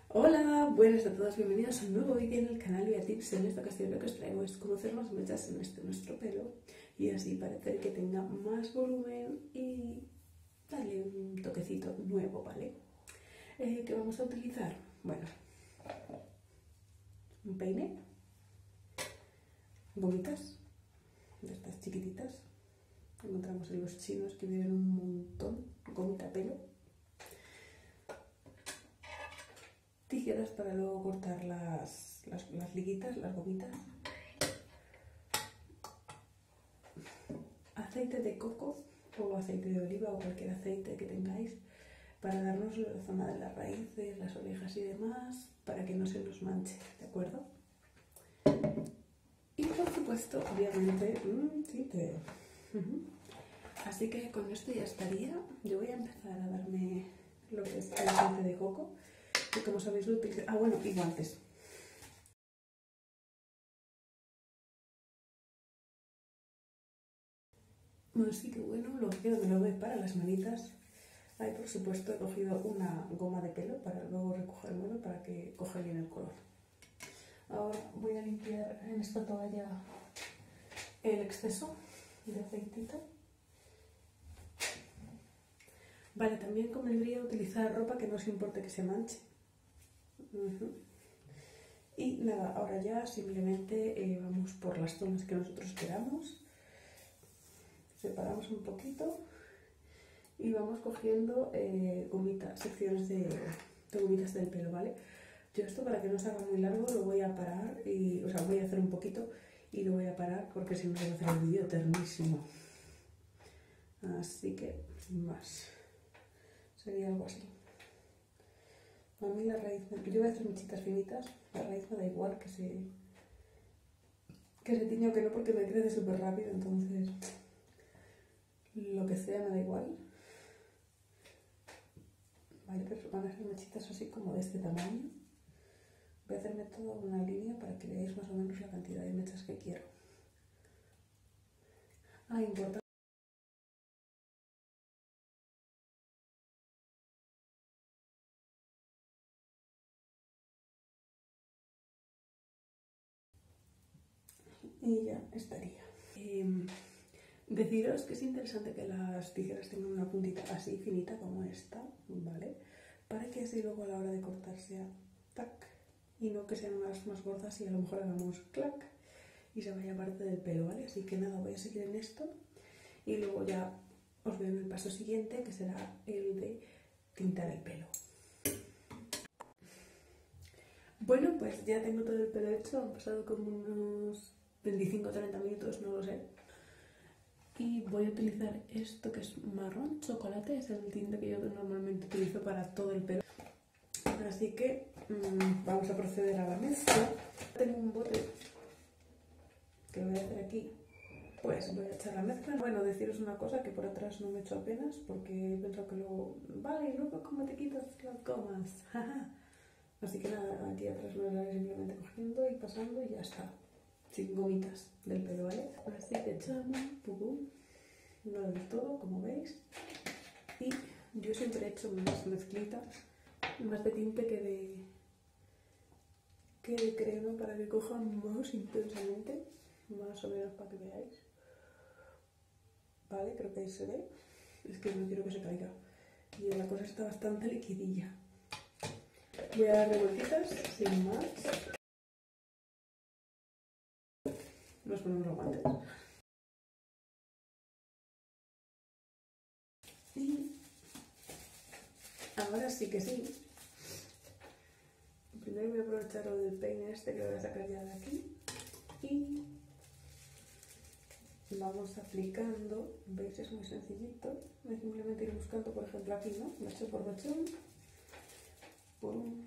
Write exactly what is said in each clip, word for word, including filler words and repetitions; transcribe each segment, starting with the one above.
Hola, buenas a todos, bienvenidos a un nuevo vídeo en el canal Via Tips. En esta ocasión lo que os traigo es cómo hacer las mechas en este nuestro pelo y así parecer que tenga más volumen y darle un toquecito nuevo, ¿vale? Eh, ¿Qué vamos a utilizar? Bueno, un peine, gomitas de estas chiquititas, encontramos en los chinos que vienen un montón, gomita pelo, tijeras para luego cortar las, las, las liguitas, las gomitas, aceite de coco o aceite de oliva o cualquier aceite que tengáis para darnos la zona de las raíces, las orejas y demás, para que no se nos manche, ¿de acuerdo? Y por supuesto, obviamente, mmm, tinte. Uh-huh. Así que con esto ya estaría. Yo voy a empezar a darme lo que es el aceite de coco, que como sabéis lo utilizo. Ah, bueno, y guantes. Así que bueno, lo que me lo doy para las manitas. Ahí por supuesto he cogido una goma de pelo para luego recogérmelo para que coja bien el color. Ahora voy a limpiar en esta toalla el exceso de aceitito. Vale, también convendría utilizar ropa que no os importe que se manche. Uh-huh. Y nada, ahora ya simplemente eh, vamos por las zonas que nosotros queramos. Separamos un poquito y vamos cogiendo eh, gomitas, secciones de, de gomitas del pelo, ¿vale? Yo esto, para que no se haga muy largo, lo voy a parar, y, o sea, voy a hacer un poquito y lo voy a parar porque si no se va a hacer el vídeo eternísimo. Así que, sin más, sería algo así. A mí la raíz, yo voy a hacer mechitas finitas, la raíz me da igual que se, que se tiña o que no, porque me crece súper rápido, entonces lo que sea me da igual. Vale, pero van a ser mechitas así como de este tamaño. Voy a hacerme toda una línea para que veáis más o menos la cantidad de mechas que quiero. Ah, importante. Y ya estaría. Eh, deciros que es interesante que las tijeras tengan una puntita así finita como esta, ¿vale? Para que así luego a la hora de cortar sea tac, y no que sean unas más gordas y a lo mejor hagamos clac y se vaya parte del pelo, ¿vale? Así que nada, voy a seguir en esto y luego ya os veo en el paso siguiente, que será el de tintar el pelo. Bueno, pues ya tengo todo el pelo hecho, han pasado como unos veinticinco o treinta minutos, no lo sé. Y voy a utilizar esto que es marrón chocolate, es el tinte que yo normalmente utilizo para todo el pelo. Así que mmm, vamos a proceder a la mezcla. Tengo un bote que voy a hacer aquí, pues voy a echar la mezcla. Bueno, deciros una cosa, que por atrás no me he hecho apenas porque he pensado que luego, vale, y luego cómo te quitas las gomas. Así que nada, aquí atrás me lo voy simplemente cogiendo y pasando y ya está. Sin gomitas del pelo, ¿vale? Así que echamos, pum, no del todo, como veis. Y yo siempre he hecho más mezclita, más de tinte que de, que de crema, para que cojan más intensamente, más o menos para que veáis. Vale, creo que ahí se ve. Es que no quiero que se caiga. Y la cosa está bastante liquidilla. Voy a dar revueltitas, sin más. Nos ponemos los guantes. Y ahora sí que sí. Primero voy a aprovechar lo del peine este que voy a sacar ya de aquí. Y vamos aplicando. ¿Veis? Es muy sencillito. Es simplemente ir buscando, por ejemplo, aquí, ¿no? Mechón por mechón. Pum.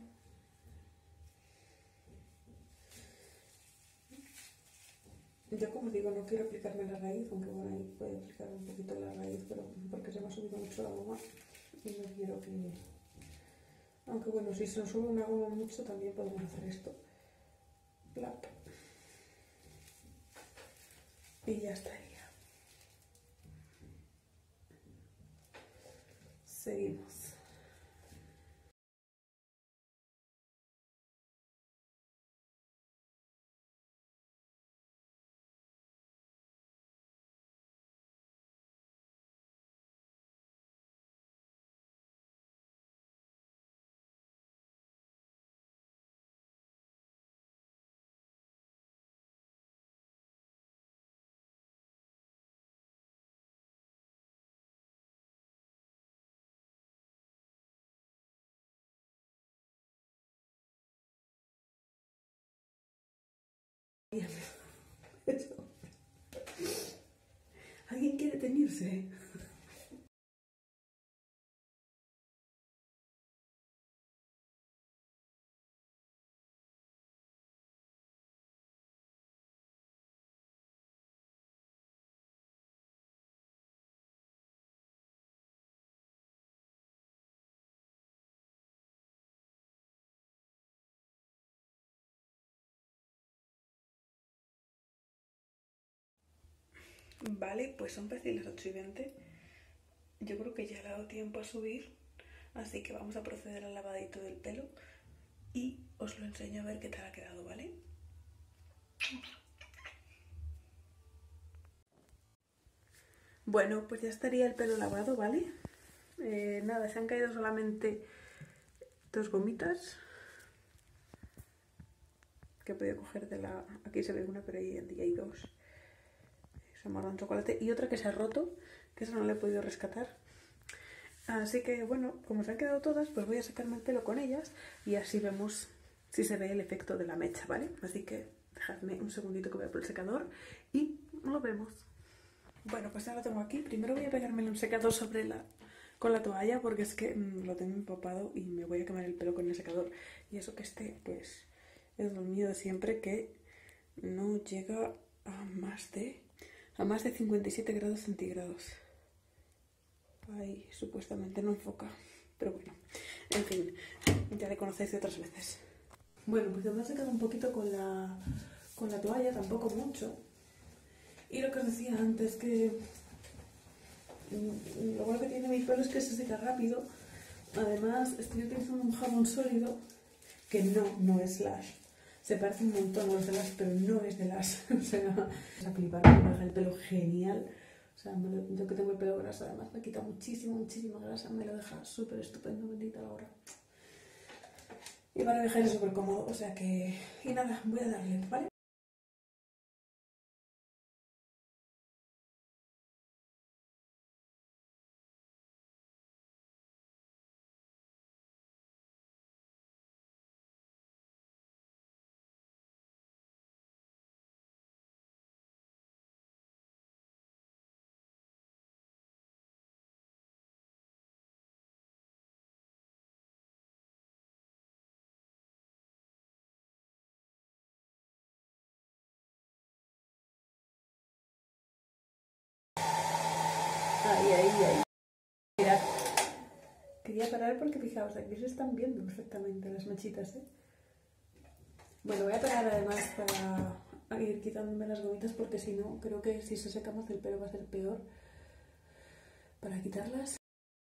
Yo, como digo, no quiero aplicarme la raíz, aunque bueno, ahí puedo aplicar un poquito la raíz, pero porque se me ha subido mucho la goma y no quiero que... Aunque bueno, si se nos sube una goma mucho, también podemos hacer esto. Plap. Y ya estaría. Seguimos. Eso. ¿Alguien quiere teñirse? Vale, pues son casi las ocho y veinte. Yo creo que ya le ha dado tiempo a subir, así que vamos a proceder al lavadito del pelo y os lo enseño a ver qué tal ha quedado, ¿vale? Bueno, pues ya estaría el pelo lavado, ¿vale? Eh, nada, se han caído solamente dos gomitas que he podido coger de la... Aquí se ve una, pero ahí hay dos. Son marrón chocolate. Y otra que se ha roto, que esa no la he podido rescatar. Así que, bueno, como se han quedado todas, pues voy a sacarme el pelo con ellas y así vemos si se ve el efecto de la mecha, ¿vale? Así que dejadme un segundito que voy a por el secador y lo vemos. Bueno, pues ya lo tengo aquí. Primero voy a pegármelo un secador sobre la... con la toalla porque es que mmm, lo tengo empapado y me voy a quemar el pelo con el secador. Y eso que este, pues, es lo mío de siempre, que no llega a más de... a más de cincuenta y siete grados centígrados. Ahí supuestamente no enfoca, pero bueno, en fin, ya le conocéis de otras veces. Bueno, pues me he secado un poquito con la, con la toalla, tampoco mucho. Y lo que os decía antes, que lo bueno que tiene mi pelo es que se seca rápido. Además, estoy utilizando un jabón sólido que no, no es Lash. Se parece un montón a los de Lash, pero no es de Lash. O sea, es a flipar, me deja el pelo genial. O sea, me lo, yo que tengo el pelo graso, además me quita muchísimo, muchísima grasa, me lo deja súper estupendo, bendita la hora. Y para dejar súper cómodo, o sea que... Y nada, voy a darle, ¿vale? Ahí, ahí, ahí. Mirad. Quería parar porque fijaos, aquí se están viendo perfectamente las mechitas, ¿eh? Bueno, voy a parar además para ir quitándome las gomitas porque si no, creo que si se seca más el pelo va a ser peor para quitarlas.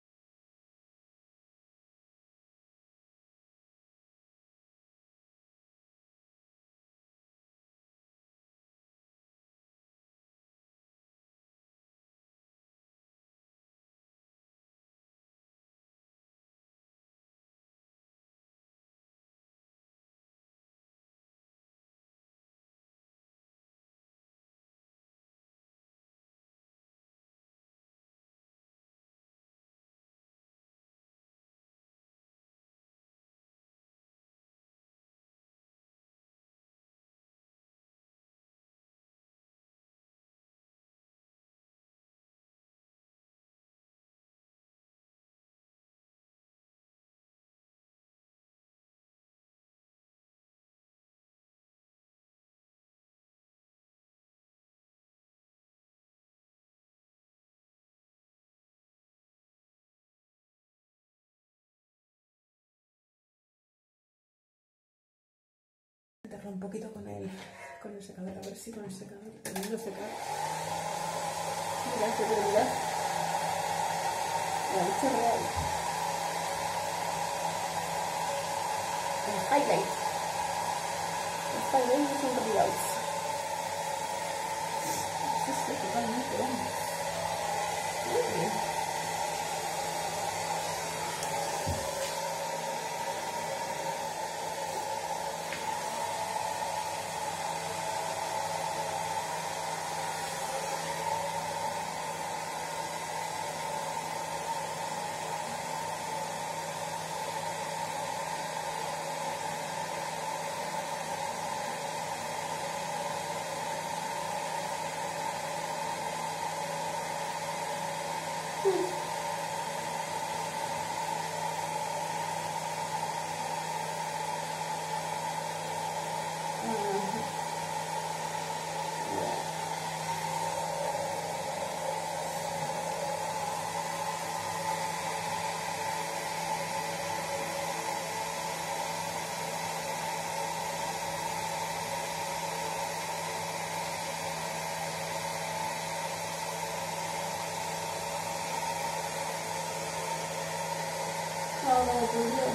Un poquito con el, con el secador, a ver si con el secador termino de secar. Mirad, mirad, mirad. La leche real. El highlight. Los highlights son retirados. Eso es totalmente bueno. Muy bien. Oh, por Dios.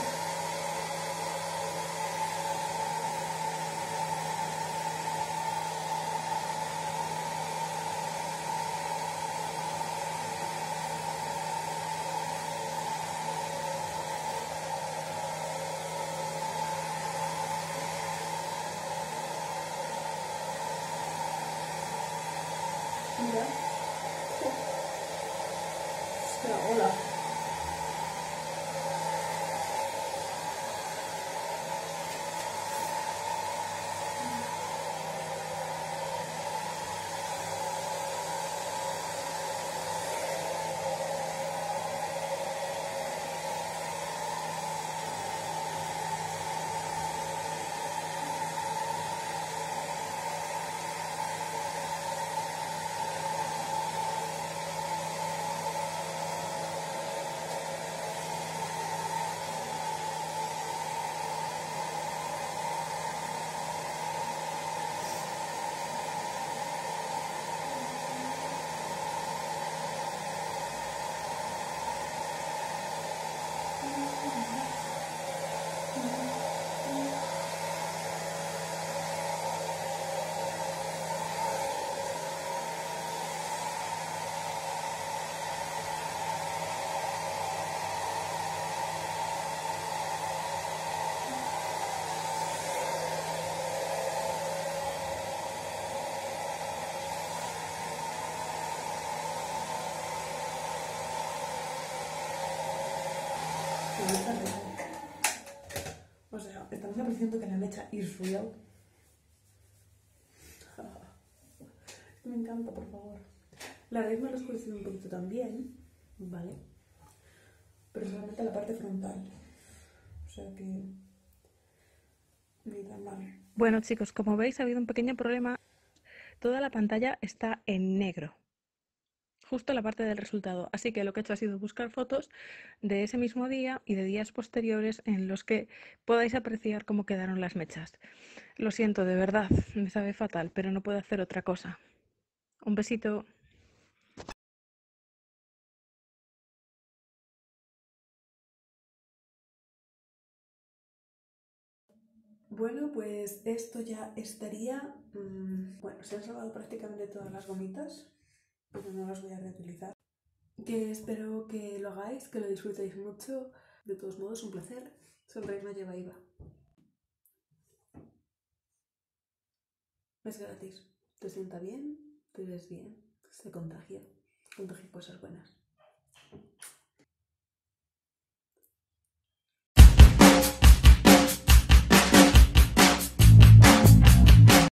Mira. Espera, hola. O sea, estamos apreciando que la mecha is real. Me encanta, por favor. La raíz me lo he oscurecido un poquito también, ¿vale? Pero solamente la parte frontal. O sea que... ni tan mal. Bueno, chicos, como veis ha habido un pequeño problema. Toda la pantalla está en negro. Justo la parte del resultado. Así que lo que he hecho ha sido buscar fotos de ese mismo día y de días posteriores en los que podáis apreciar cómo quedaron las mechas. Lo siento, de verdad, me sabe fatal, pero no puedo hacer otra cosa. Un besito. Bueno, pues esto ya estaría... Mmm, bueno, se han salvado prácticamente todas las gomitas, pero no las voy a reutilizar. Que espero que lo hagáis, que lo disfrutéis mucho. De todos modos, un placer. Sonreír no lleva I V A. Es gratis. Te sienta bien, te ves bien, se contagia. Contagiar cosas buenas.